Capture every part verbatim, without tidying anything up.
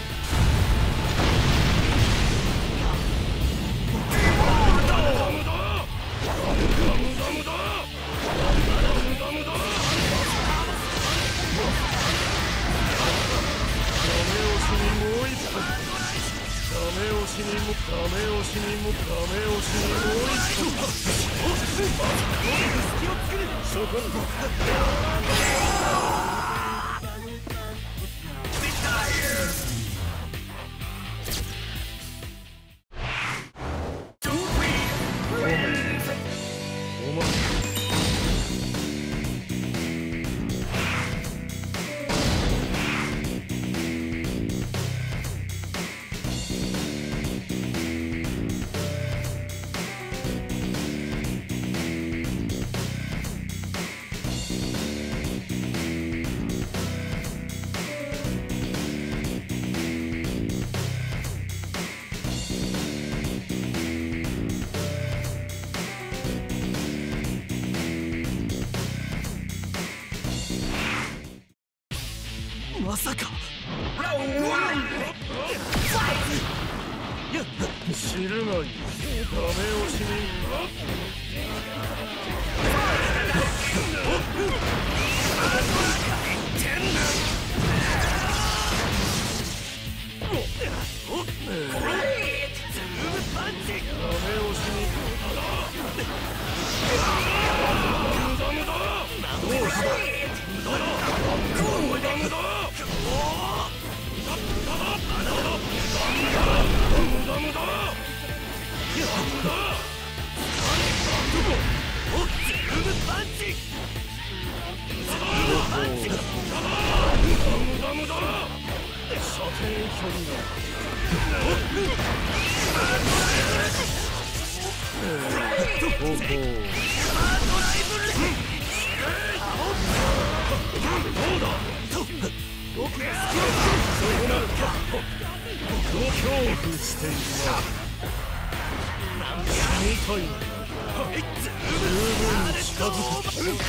まさか知るがいい。ダメ押しに射程距離がほほうどうだ僕が好きだそうなるか僕を恐怖しているな死にたいな十分に近づく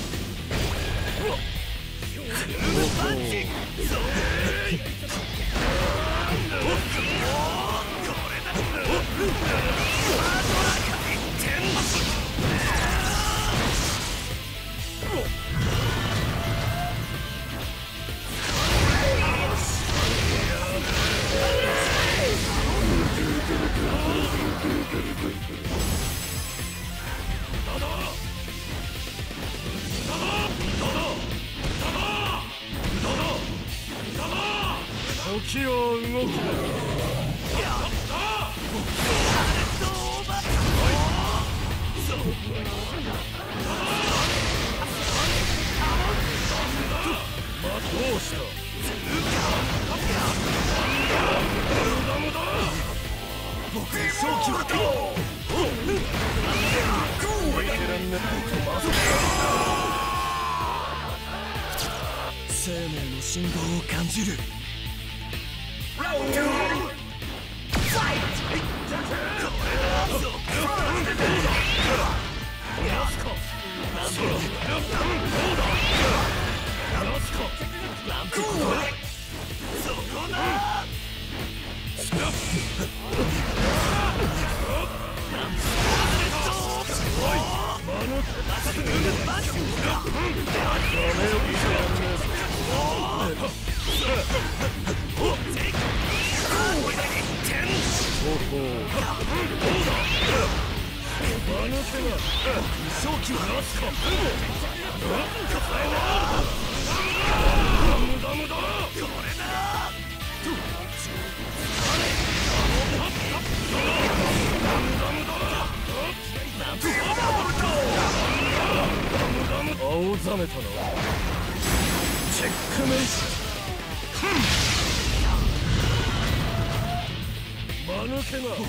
時は動くどうした僕の勝機は生命の信号を感じる青ざめたのはチェックメイト間抜けが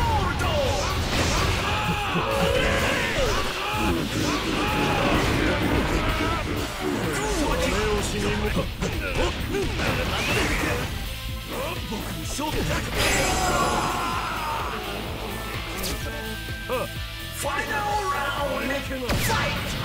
目押しに向かって僕に勝負だファイナルラウンドファイト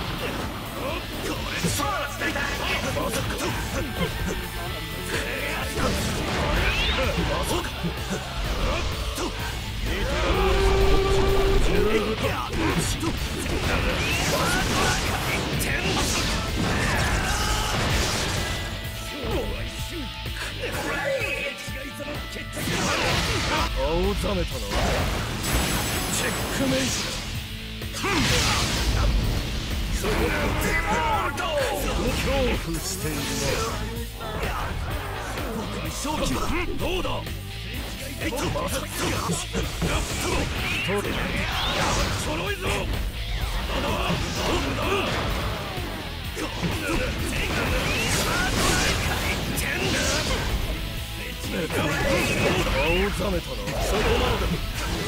青ざめたのはチェックメイト恐怖しているな僕に勝機はどうだえっとまさか取れちょろいぞ青ざめたのはそこまでだ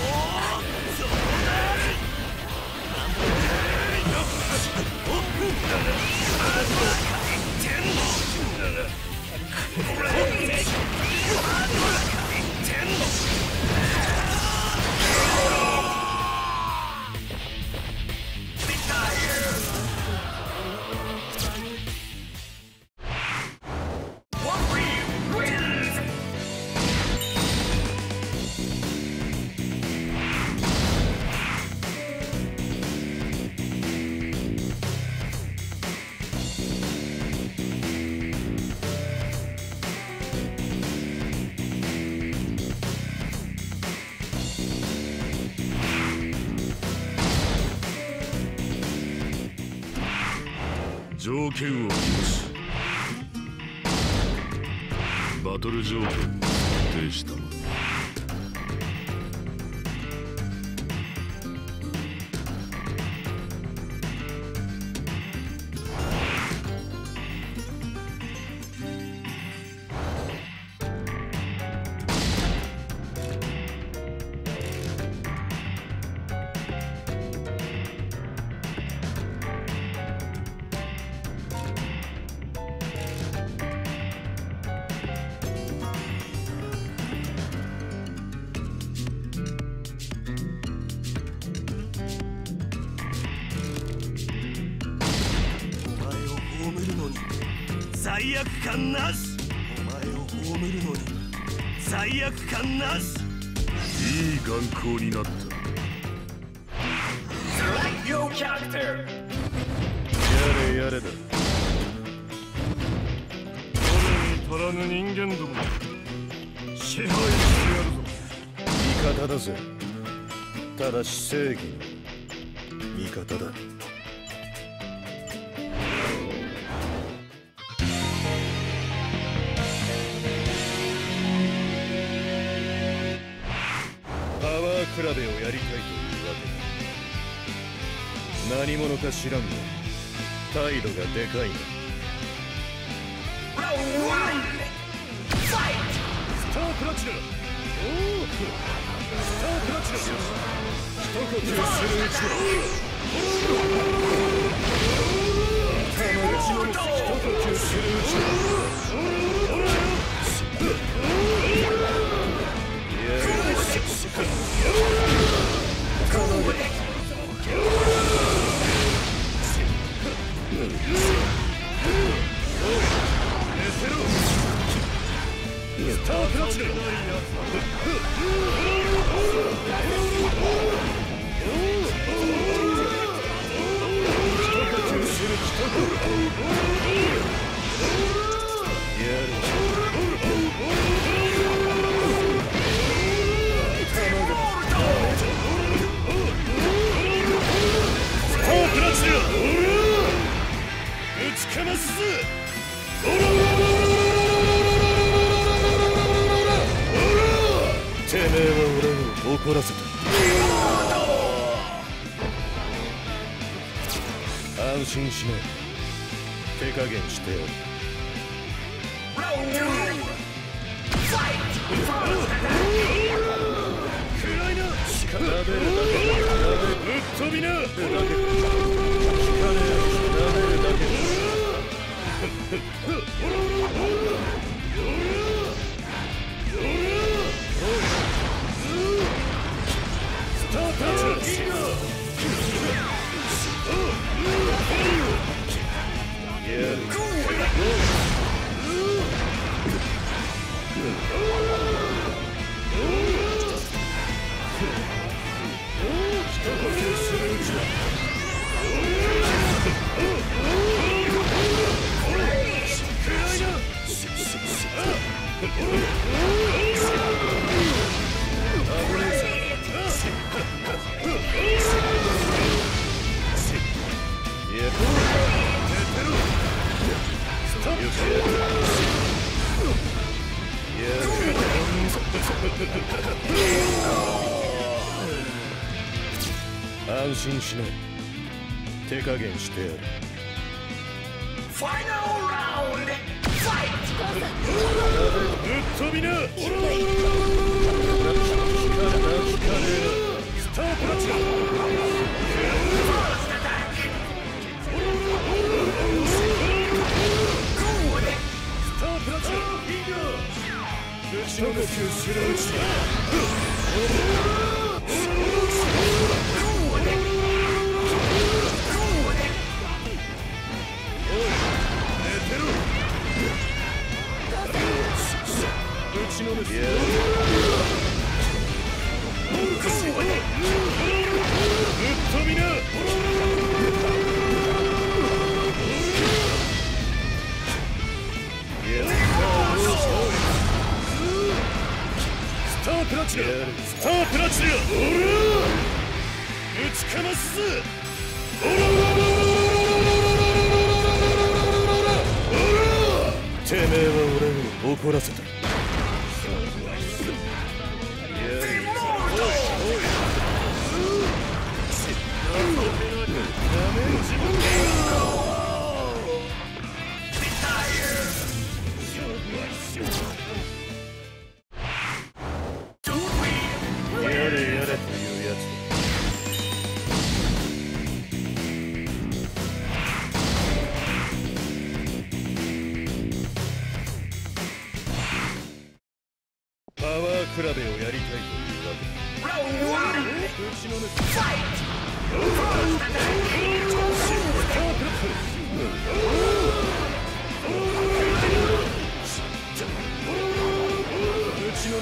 条件を聞くバトル条件提したの罪悪感なし。お前を葬るのに罪悪感なし。 いい眼光になった。やれやれだ。我に足らぬ人間ども支配してやるぞ。 味方だぜ。ただし正義の味方だ。パワー比べをやりたいというわけだ。何者か知らんが態度がでかいな。スタープラチナ、おお、スタープラチナ、一呼吸するうちだ。一呼吸するうちだ。いや、スタープラチナ、ぶちかますぜ。てめえは俺を怒らせた。安心しない。手加減してやる。暗いな。食べるだけ。ぶっ飛びな。だけ。聞かねえ。食べるだけ。スタータッチ。安心しない。手加減してやる。ファイナルラウンドファイト。ぶっ飛びな。スタープラチナ。スタープラチナ。ぶちの呼吸するうちだ。ぶちのめす。ぶっ飛びな。スタープラチナ。スタープラチナ。ぶちかますぜ。てめえは俺を怒らせた。やれやれというやつだ。パワー比べをやりたいというわけだ。ぶちのめす。スタープラッシュ。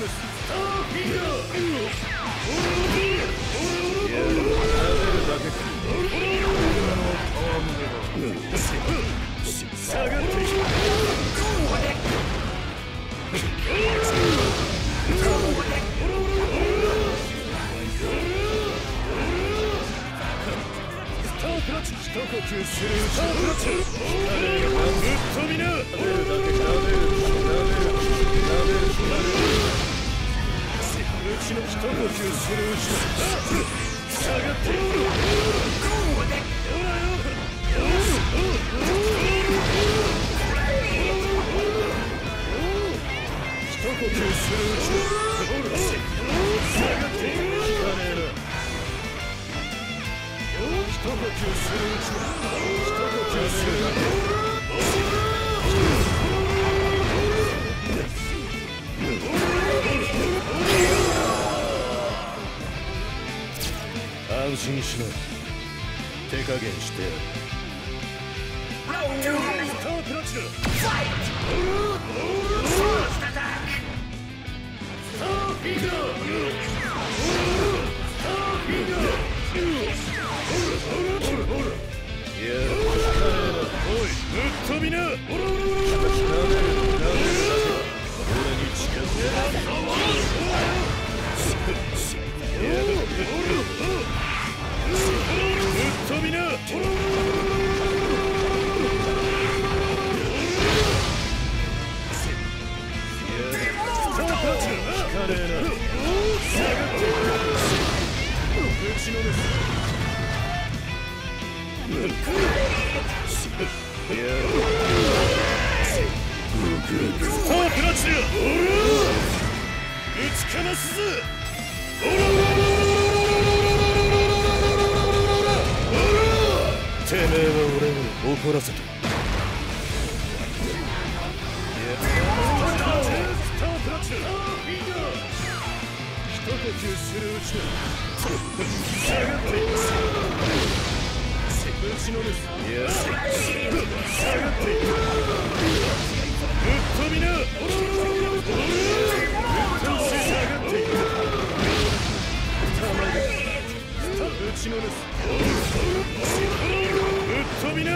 スターフィンガー。いや、食べるだけか。下がってきた。スタークラッチ、一呼吸する。スタークラッチ、ぶっ飛びな。食べるだけ食べる。食べる。食べる。食べる。うちの一呼吸するうちの下がっていく。一呼吸するうちの下がっていく。効かねえな。一呼吸するうちの一呼吸するだけ。安心しな。手加減してやる。スタープラチナ。ファイト。スターフィンガー。スターフィンガー。いや、おい、ぶっ飛びな。俺に近づけ。ぶっ飛びな。スタープラチナ。ぶちかますぞ。てめえは俺を怒らせた。一呼吸するうちの下がっていく。打ちのめす。いや、下がっていく。ぶっ飛びな。ぶっ飛んで下がっていく。打ちのめす。ぶっ飛びな。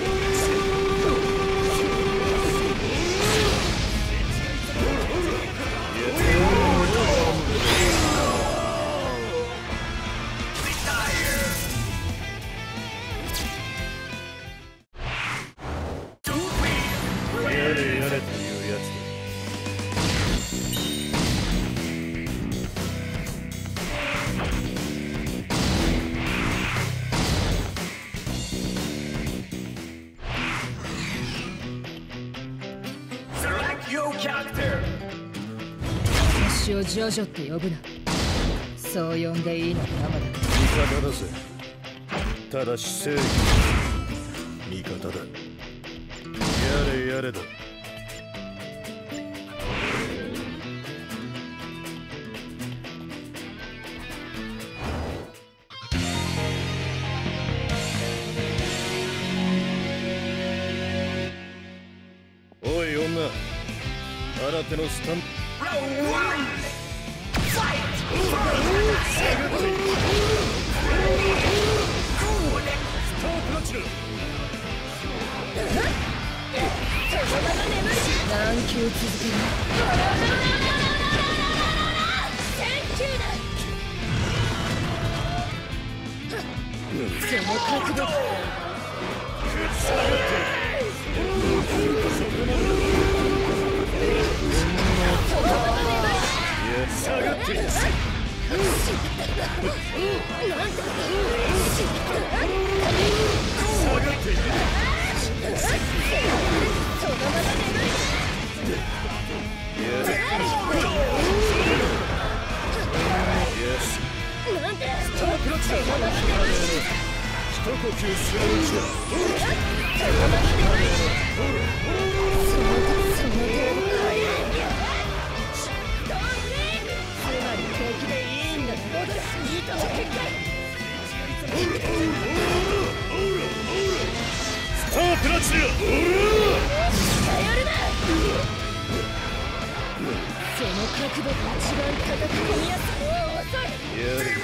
私をジョジョって呼ぶな。そう呼んでいいのかまだ。 味方だぜ。ただし正義。味方だ。やれやれだ。おい女、新手のスタンプ。 何球続ける。その角度。 下がっている。一呼吸するうちだ。スタープラチナ。 その角度が一番叩き込みやすい。遅い。 やる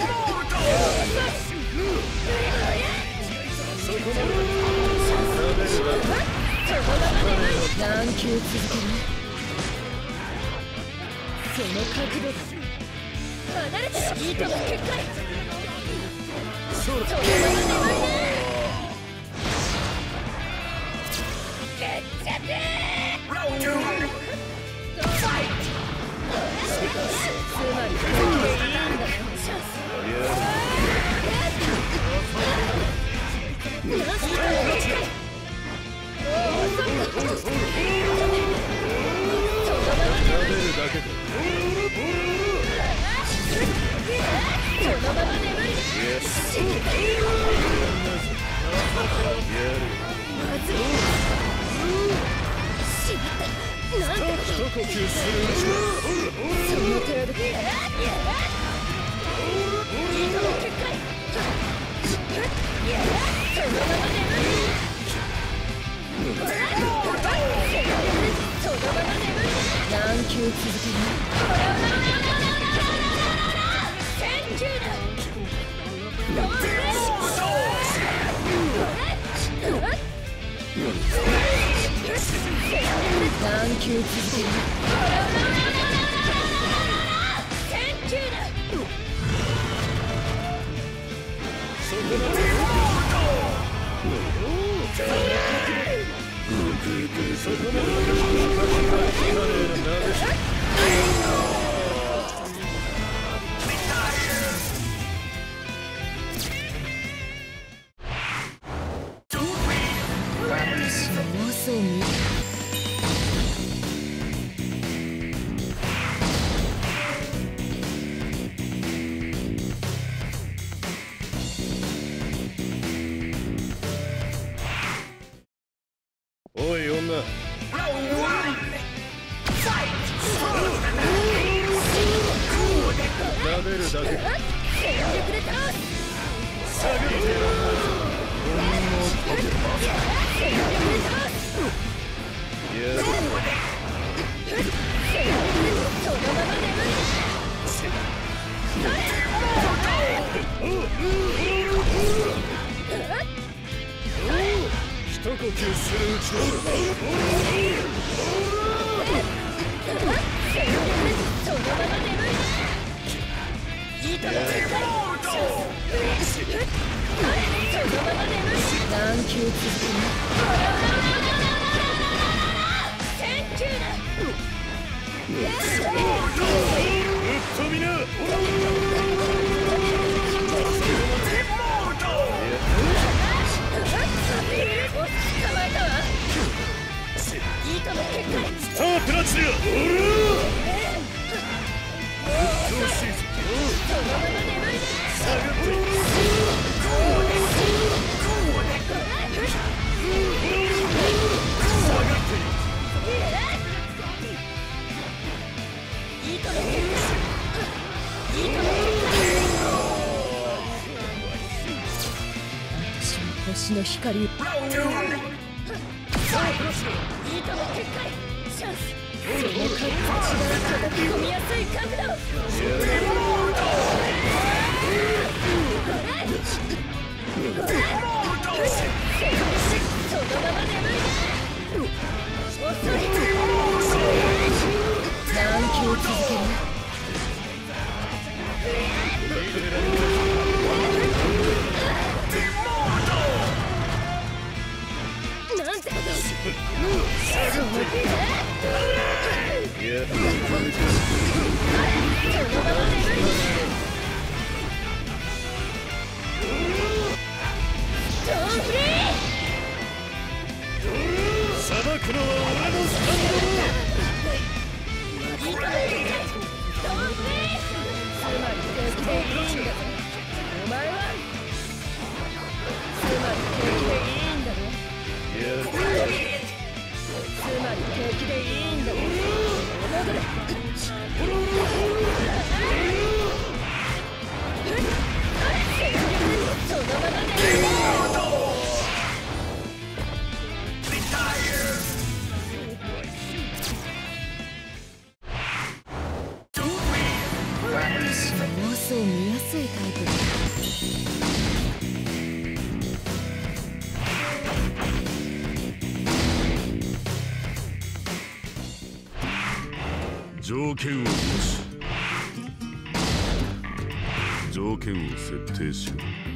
そこまで食べるだそのままで何球続ける。その角度が離れてる。いいとこ結界。そのままで決着。つまりこれでいいんだよ。 呼吸するその程度でいいとも結界。そのままで無理。そのままで無理。何球続ける。千球だ。何球続ける。千球だ。 そこまでそこま私の妄想を見る。 おい女撫でるだけ全力で倒す。 下げてやらないぞ。 全力で倒す。 やるそのままで無理。 一呼吸するうちだ。 そのままで無理。いいとも結界。そのままで無理。何球続ける。千球だ。 ぶっ飛びな。 捕まえたわ。いいとも結界。 スタープラチナ。 そのままで無理。 下がっていく。 いいとも結界。いいとも結界。私は星の光。いいとも結界。チャンス。その角度が叩き込みやすい角度。そのままで無理。遅い。何球続ける。なんてこと。そのやそのままで無理。ドンフリー。 裁くのは俺のスタンいいとも結界。ドンフリー。つまり敵でいいんだぞ。お前はつまり敵でいいんだろ。 やるつまり敵でいいんだろ。戻れ。 私は妄想見やすいタイプだ。 条件をよし。条件を設定しろ。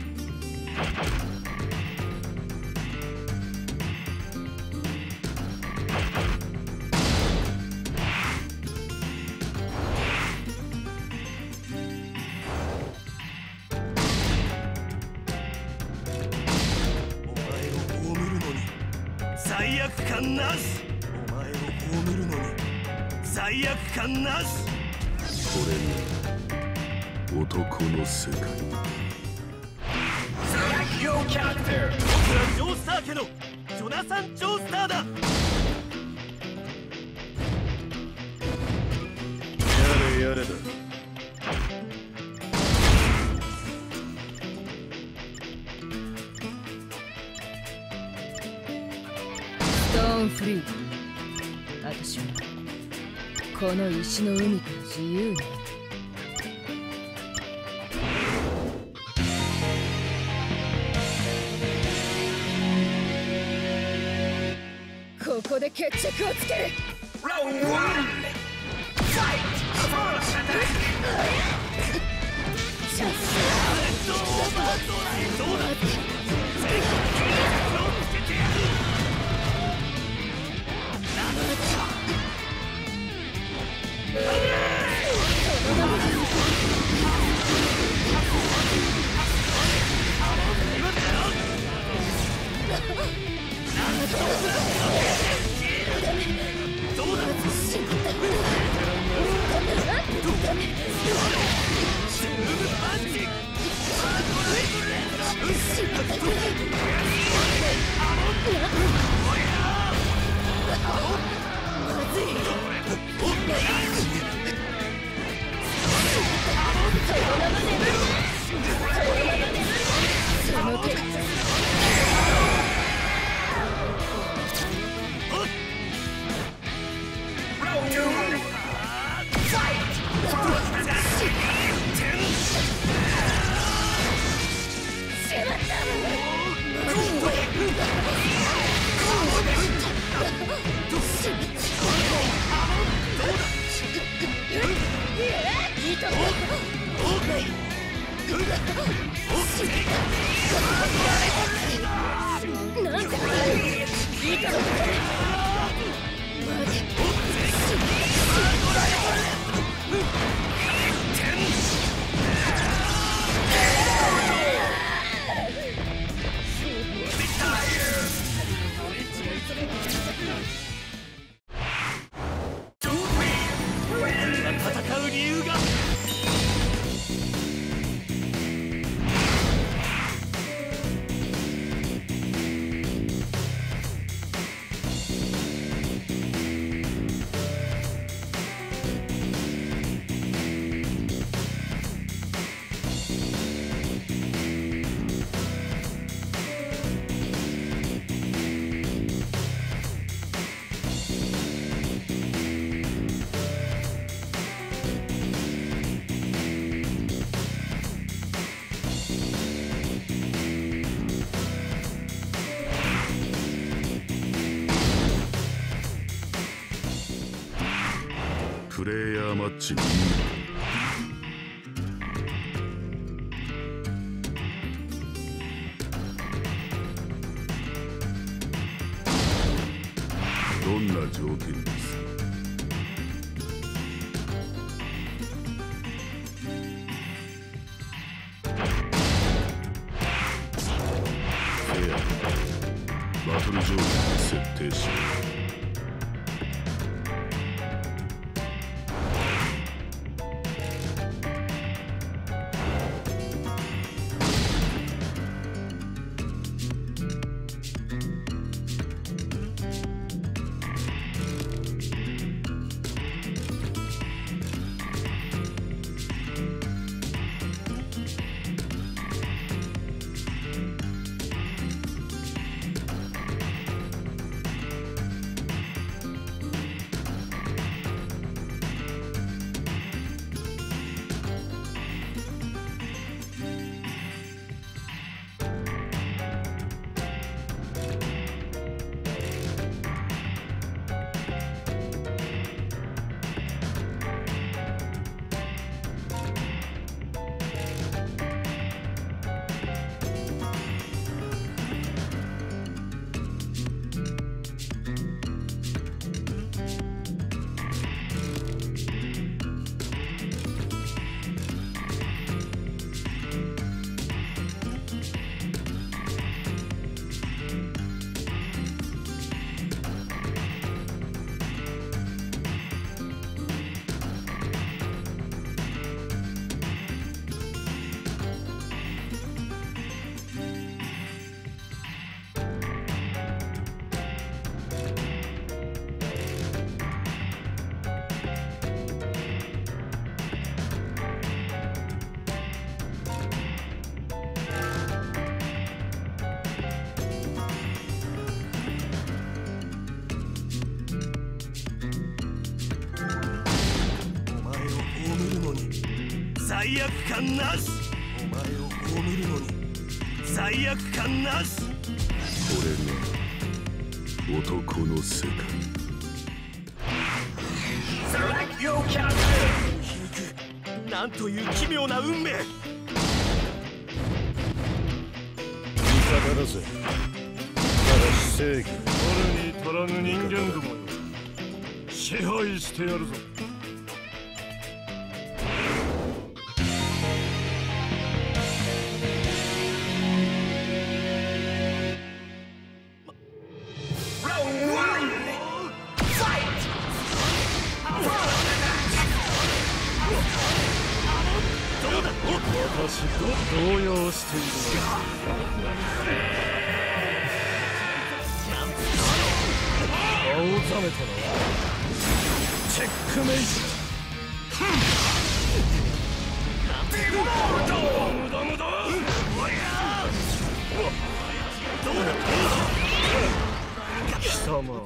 罪悪感なし。お前を葬るのに罪悪感なし。 これが男の世界。 僕はジョースター家のジョナサン・ジョースターだ。 やれやれだ。 ストーンフリー。私はこの石の海から自由になる。ここで決着をつける。 ラウンドワン。戦う理由が。 プレイヤーマッチにどんな条件です？フェアバトル条件を設定しろ。 罪悪感なし。お前を褒めるのに罪悪感なし。 これが男の世界。 なんという奇妙な運命。 味方だぜ。ただし正義。 我に足らぬ人間どもよ、支配してやるぞ。私と動揺しているのだ。青ざめたのはチェックメイト。貴様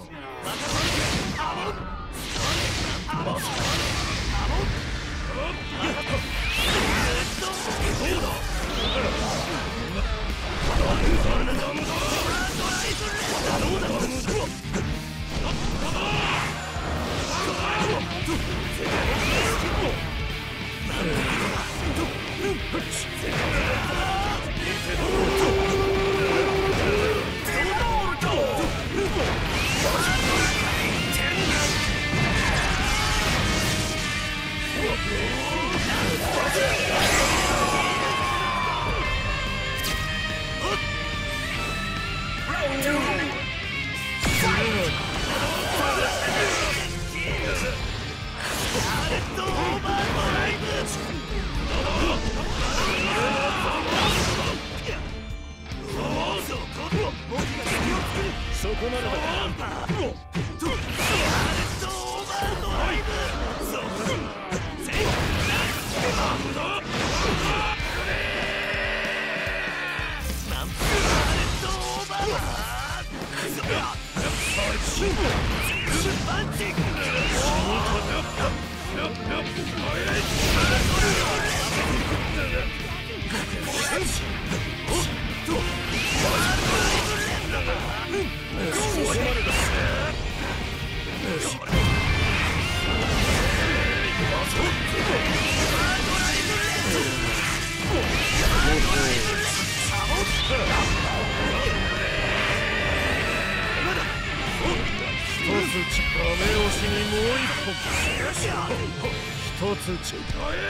そこならばダメ押しにもう一本。一つち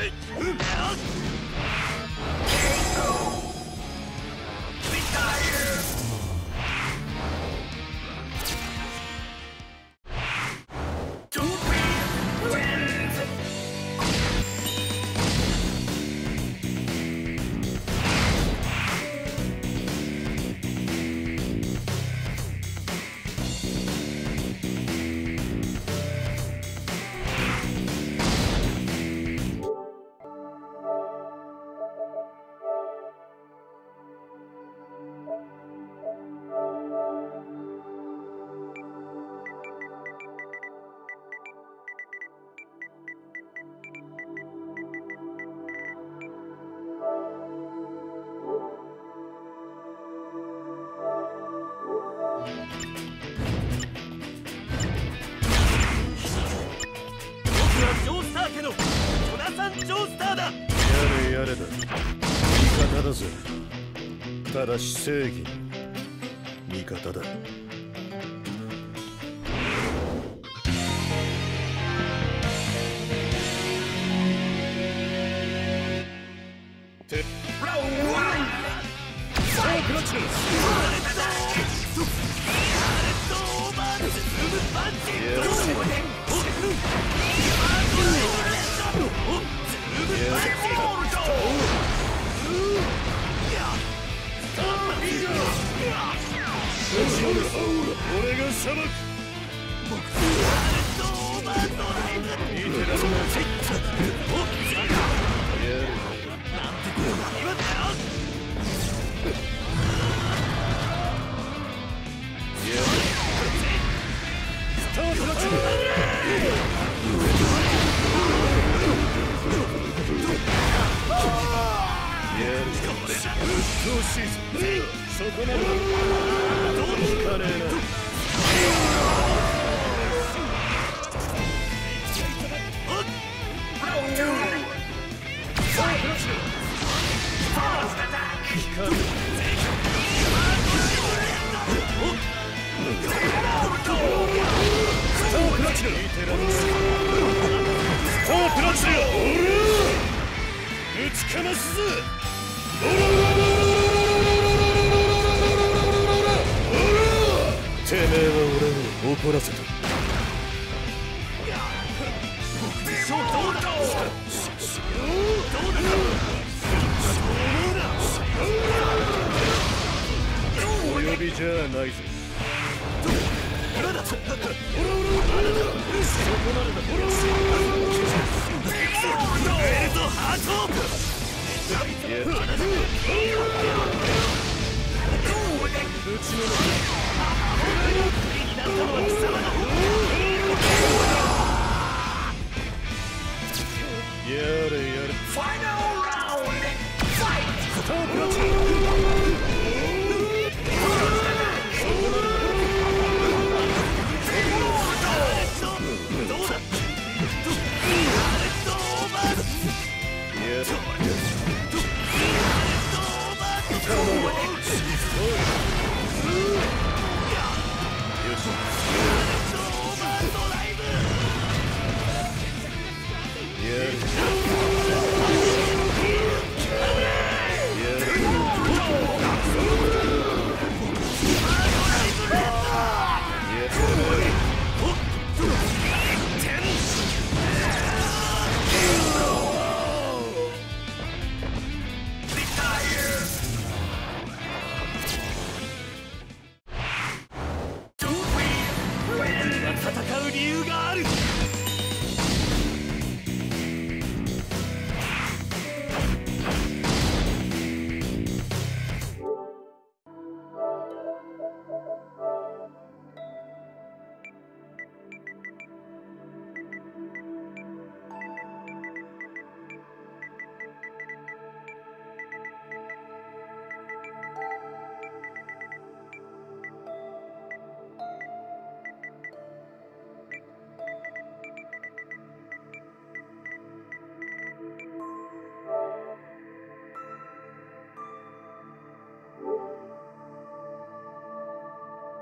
やれやれだ。味方だぜ。ただし正義の味方だ。て俺が裁く。見てられない。 こまでだ。聞かねえな。打ちかますぞ。てめえは俺を怒らせた。お呼びじゃないぞ。やれやれ。ファイナルラウンドファイト。